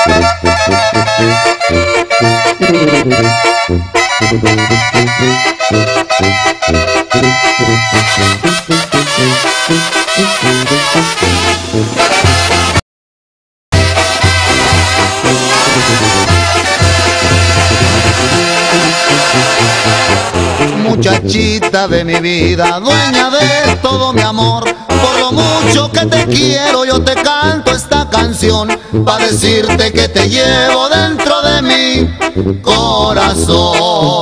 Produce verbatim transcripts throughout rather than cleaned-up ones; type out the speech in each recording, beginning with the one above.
Muchachita de mi vida, dueña de todo mi amor, por lo mucho que te quiero yo te canto esta canción, para decirte que te llevo dentro de mi corazón.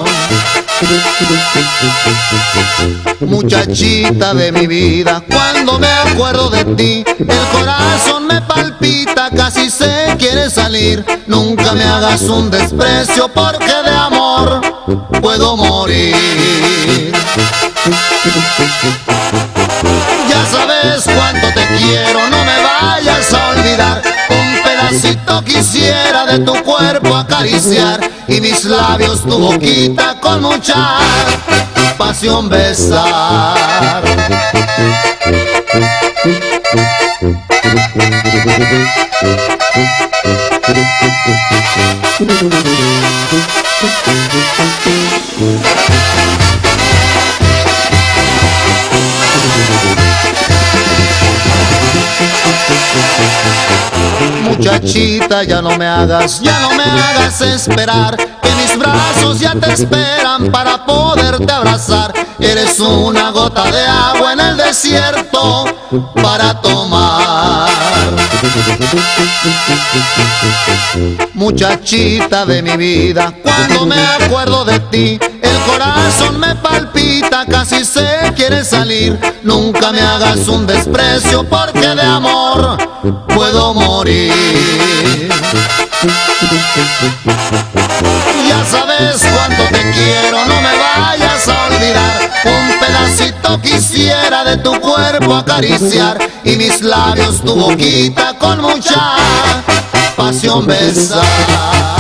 Muchachita de mi vida, cuando me acuerdo de ti, el corazón me palpita, casi se quiere salir. Nunca me hagas un desprecio, porque de amor puedo morir. Ya sabes cuánto te quiero, no me vayas a olvidar. Un pedacito quisiera de tu cuerpo acariciar, y mis labios tu boquita con mucha pasión besar. Muchachita, ya no me hagas, ya no me hagas esperar, que mis brazos ya te esperan para poderte abrazar. Eres una gota de agua en el desierto para tomar. Muchachita de mi vida, cuando me acuerdo de ti, el corazón me palpita, casi se quiere salir. Nunca me hagas un desprecio, porque de amor puedo morir. Ya sabes cuánto te quiero, no me vayas a olvidar. Un pedacito quisiera de tu cuerpo acariciar, y mis labios tu boquita con mucha pasión besar.